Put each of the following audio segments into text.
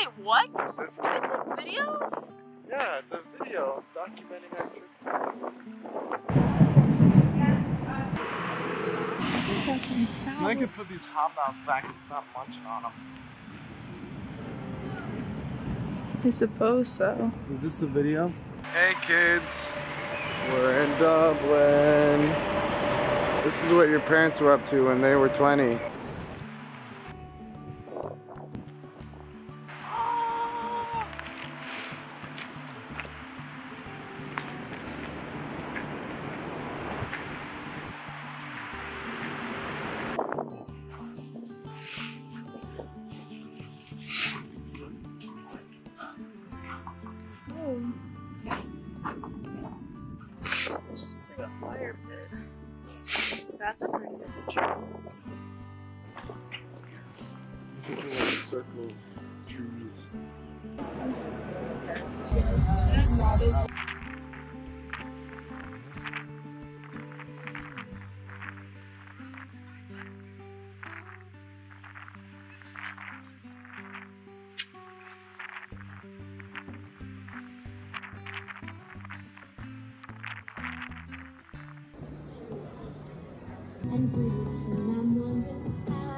Wait, what? This You can take videos? Yeah, it's a video documenting our trip. I could put these hobnobs back and stop munching on them. I suppose so. Is this a video? Hey kids, we're in Dublin. This is what your parents were up to when they were 20. This looks like a fire pit. That's a pretty good entrance. Look at that circle of trees. And pretty soon I'm wondering how I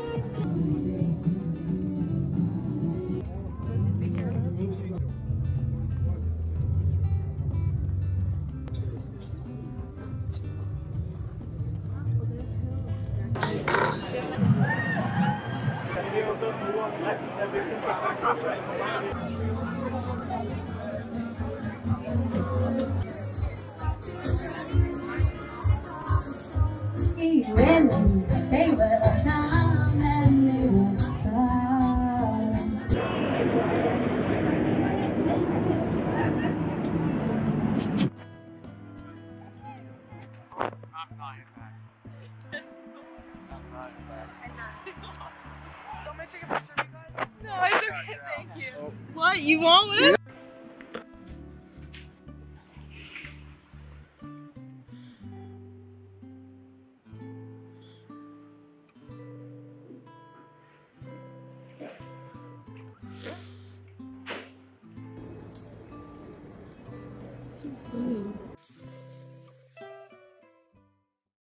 when they were down and they were fine. I'm not in that. I'm not in that. Don't mind taking a picture of you guys? No, it's okay, thank you. Oh. What, you want it? Too funny.